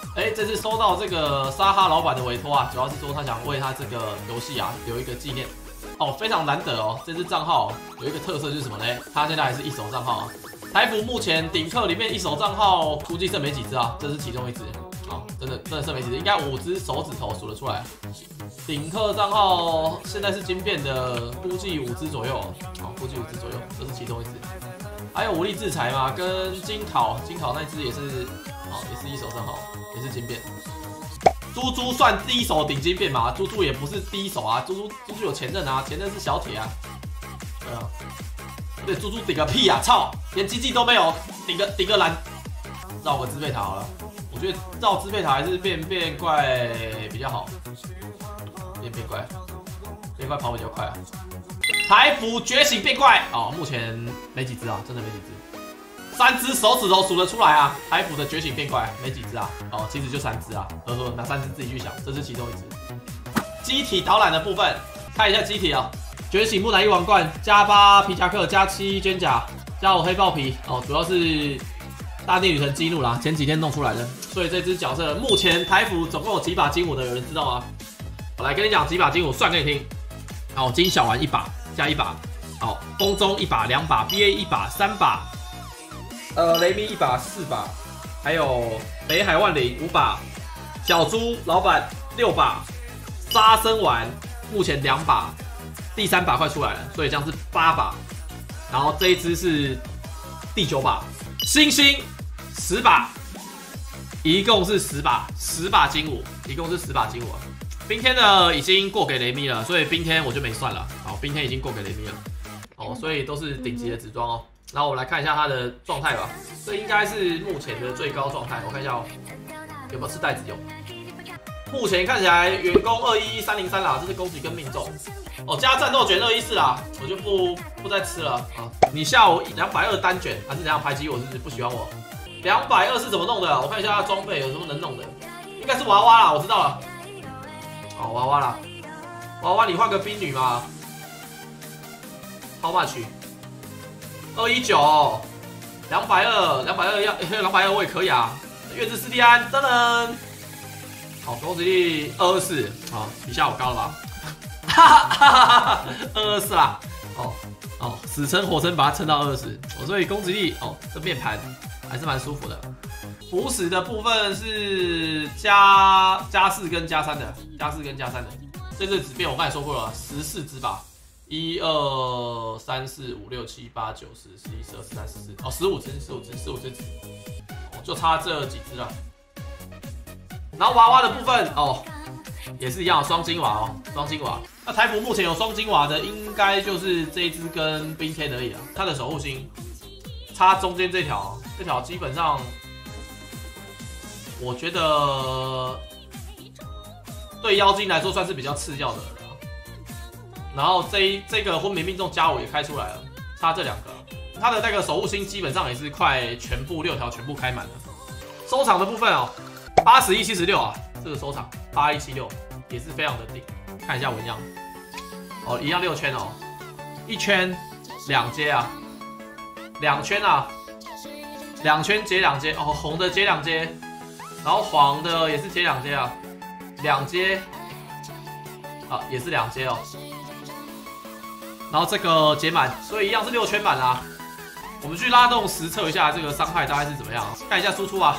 这次收到这个沙哈老板的委托啊，主要是说他想为他这个游戏啊留一个纪念。哦，非常难得哦，这支账号有一个特色就是什么呢？他现在还是一手账号啊。台服目前顶客里面一手账号估计剩没几只啊，这是其中一只。哦，真的剩没几只，应该5只手指头数得出来。顶客账号现在是金变的，估计5只左右。好，估计5只左右，这是其中一只。还有武力制裁嘛，跟金考那只也是，也是一手账号，也是金变。猪猪算第一手顶金变嘛？猪猪也不是第一手啊，猪猪有前任啊，前任是小铁啊。对啊，对，猪猪顶个屁啊！操，连经济都没有，顶个蓝，绕个支配塔好了。我觉得绕支配塔还是变怪比较好，变怪跑比较快啊。台服觉醒变怪哦，目前没几只啊，真的没几只。3只手指头数得出来啊！台服的觉醒变怪没几只啊，哦，其实就3只啊，拿3只自己去想，这是其中一只。机体导览的部分，看一下机体啊，觉醒木乃伊王冠加8皮夹克加7肩甲加5黑豹皮哦，主要是大地女神激怒啦，前几天弄出来的，所以这只角色目前台服总共有几把金弩的，有人知道吗？我来跟你讲几把金弩，算给你听。哦，金小丸1把加1把，好，风中1把2把 ，BA 1把3把。雷咪1把4把，还有北海万灵5把，小猪老板6把，沙僧丸目前2把，第3把快出来了，所以这样是8把，然后这一只是第9把，星星10把，一共是10把金弩，一共是10把金弩。冰天的已经过给雷咪了，所以冰天我就没算了，好，冰天已经过给雷咪了，哦，所以都是顶级的紫装哦。然后我们来看一下它的状态吧，这应该是目前的最高状态。我看一下哦，有没有吃袋子用？目前看起来员工21303啦，这是攻击跟命中。哦，加战斗卷214啦，我就不再吃了啊。你下午220单卷还是怎样排挤我？是不是不喜欢我？220是怎么弄的？我看一下它装备有什么能弄的，应该是娃娃啦，我知道了。好，娃娃啦，娃娃你换个冰女嘛 ？How much？ 219，220要220我也可以啊。月之斯蒂安，噔噔，好，攻击力224，好，比下我高了吧？哈哈，224啦，哦，死撑活撑把它撑到20，所以攻击力这面盘还是蛮舒服的。辅使的部分是加4跟加3的，这次纸片我刚才说过了，14只吧。1、2、3、4、5、6、7、8、9、10、11、12、13、14，哦，15只纸，就差这几只了。然后娃娃的部分也是一样，双金娃双金娃。那台服目前有双金娃的，应该就是这一只跟冰天而已了。它的守护星差中间这条基本上，我觉得对妖精来说算是比较次要的了。然后这个昏迷命中加5也开出来了，差这2个，它的那个守护星基本上也是快全部6条全部开满了。收场的部分8176啊，这个收场8176也是非常的顶。看一下纹样，一样6圈1圈2阶啊，2圈啊，2圈接2阶红的接2阶，然后黄的也是接2阶啊，2阶也是2阶然后这个解满，所以一样是6圈满啦。我们去拉动实测一下这个伤害大概是怎么样，看一下输出啊。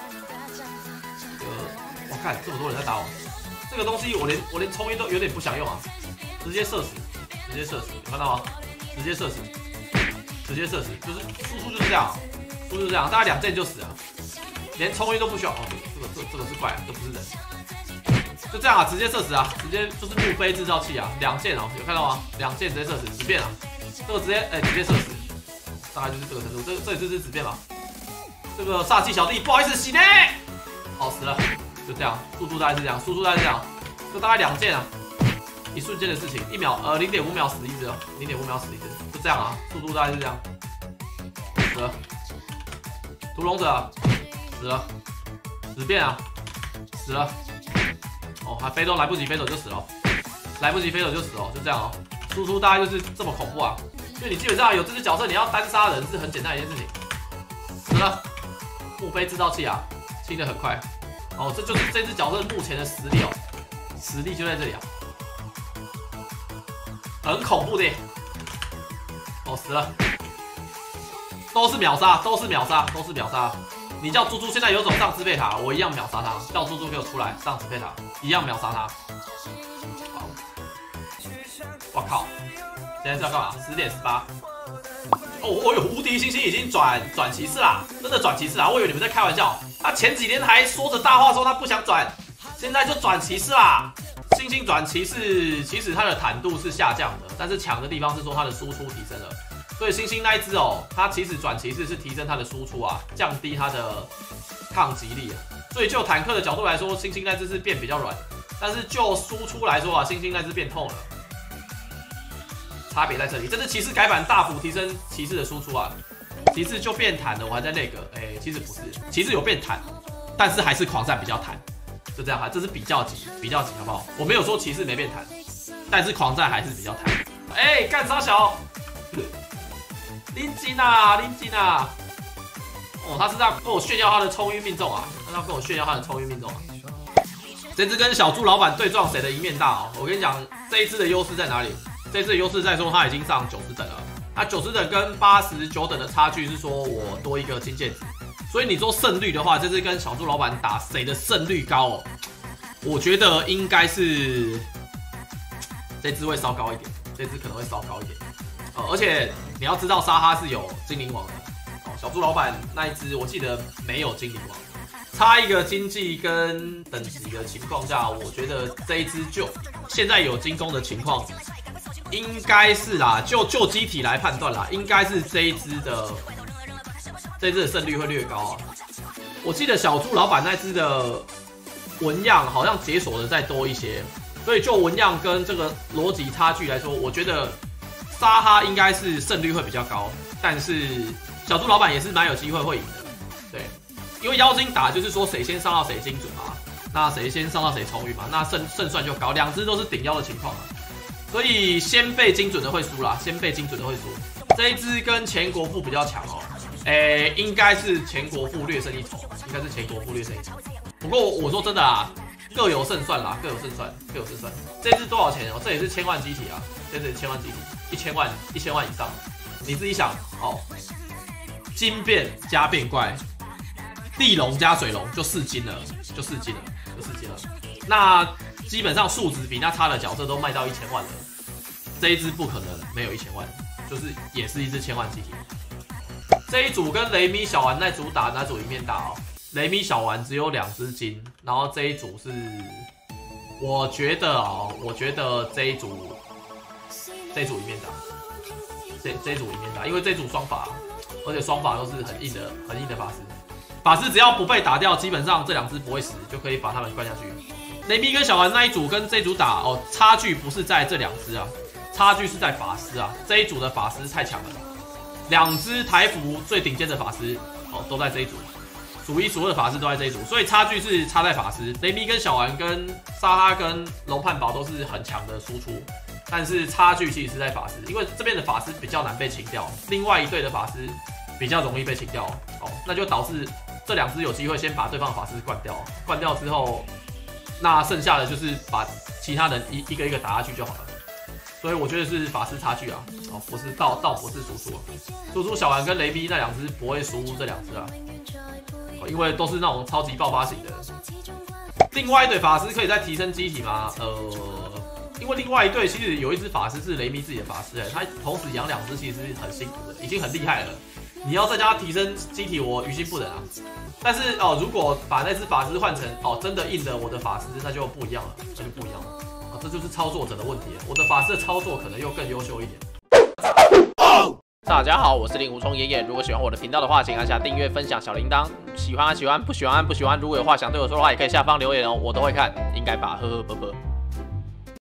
我看这么多人在打我，这个东西我连冲音都有点不想用啊，直接射死，有看到吗？直接射死，就是输出就是这样，大概2箭就死了，连冲音都不需要。这个是怪，这不是人。就这样啊，直接射死啊，直接就是墓碑制造器啊，2箭有看到吗？2箭直接射死纸片啊，这个直接射死，大概就是这个程度。这里是纸片嘛？这个煞气小弟，不好意思，洗呢，死了，就这样，速度大概是这样，就大概2箭啊，一瞬间的事情，1秒0.5秒死一只，0.5秒死一只，就这样啊，速度大概是这样，死了，屠龙者死了，纸片啊死了。还飞都来不及飞走就死了，就这样输出大概就是这么恐怖啊！因为你基本上有这只角色，你要单杀人是很简单的一件事情。死了，墓碑制造器啊，清得很快。 哦，这就是这只角色目前的实力哦，实力就在这里啊，很恐怖的。哦，死了，都是秒杀，都是秒杀，都是秒杀。你叫猪猪现在有种上支配塔，我一样秒杀他。叫猪猪给我出来上支配塔，一样秒杀他。好，我靠，现在是要干嘛？10点18。哦呦，无敌星星已经转骑士啦，真的转骑士啦！我以为你们在开玩笑。他前几天还说着大话说他不想转，现在就转骑士啦。星星转骑士，其实它的坦度是下降的，但是强的地方是说它的输出提升了。所以星星那一只哦，它其实转骑士是提升它的输出啊，降低它的抗击力啊。所以就坦克的角度来说，星星那只是变比较软，但是就输出来说啊，星星那只变痛了。差别在这里，这次骑士改版大幅提升骑士的输出啊，骑士就变弹了，我还在那个，其实不是，骑士有变弹，但是还是狂战比较弹，就这样哈，这是比较级好不好？我没有说骑士没变弹，但是狂战还是比较弹。干啥小？林金啊，哦，他是在跟我炫耀他的冲晕命中啊，他跟我炫耀他的冲晕命中啊。这只跟小猪老板对撞谁的赢面大哦？我跟你讲，这一只的优势在哪里？这次的优势在说他已经上90等了，那90等跟89等的差距是说我多一个金戒指，所以你说胜率的话，这次跟小猪老板打谁的胜率高哦？我觉得应该是这只会稍高一点，这只可能会稍高一点，而且你要知道沙哈是有精灵王的，小猪老板那一只我记得没有精灵王，差一个经济跟等级的情况下，我觉得这一只就现在有金弓的情况。应该是啦，就机体来判断啦，应该是这一只的胜率会略高啊。我记得小猪老板那只的纹样好像解锁的再多一些，所以就纹样跟这个逻辑差距来说，我觉得沙哈应该是胜率会比较高，但是小猪老板也是蛮有机会会赢的，对，因为妖精打就是说谁先上到谁精准嘛，那谁先上到谁冲晕嘛，那胜算就高，两只都是顶妖的情况嘛。所以先被精准的会输啦，先被精准的会输。这一只跟前国父比较强哦，应该是前国父略胜一筹，应该是前国父略胜一筹。不过我说真的啊，各有胜算啦，各有胜算。这一只多少钱哦？这也是1000万机体啊，这是1000万机体，1000万以上。你自己想哦，金变加变怪，地龙加水龙就4金了。那基本上数值比那差的角色都卖到1000万了，这一只不可能没有1000万，就是也是一只1000万机体。这一组跟雷米小丸那组打哪组赢面大哦？雷米小丸只有2只金，然后这一组是，我觉得这一组赢面大，这一组赢面大，因为这一组双法，而且双法都是很硬的法师只要不被打掉，基本上这2只不会死，就可以把他们灌下去。雷米跟小丸那一组跟这一组打哦，差距不是在这2只啊，差距是在法师啊，这一组的法师太强了，2只台服最顶尖的法师哦都在这一组，数1数2的法师都在这一组，所以差距是差在法师。雷米跟小丸跟沙哈跟龙汉堡都是很强的输出，但是差距其实是在法师，因为这边的法师比较难被清掉，另外一队的法师比较容易被清掉哦，那就导致这2只有机会先把对方的法师灌掉之后。那剩下的就是把其他人一个一个打下去就好了，所以我觉得是法师差距啊，哦，不是倒不是输出小丸跟雷米那2只不会输这2只啊，因为都是那种超级爆发型的。另外一队法师可以再提升机体吗？因为另外一队其实有一只法师是雷米自己的法师，他同时养2只其实是很辛苦的，已经很厉害了。你要再加提升机体，我于心不忍啊。但是哦，如果把那只法师换成真的硬的我的法师，那就不一样了，这就是操作者的问题了。我的法师的操作可能又更优秀一点。大家好，我是令狐冲爷爷。如果喜欢我的频道的话，请按下订阅、分享小铃铛。喜欢，不喜欢。如果有话想对我说的话，也可以下方留言哦，我都会看，应该吧，呵呵啵啵。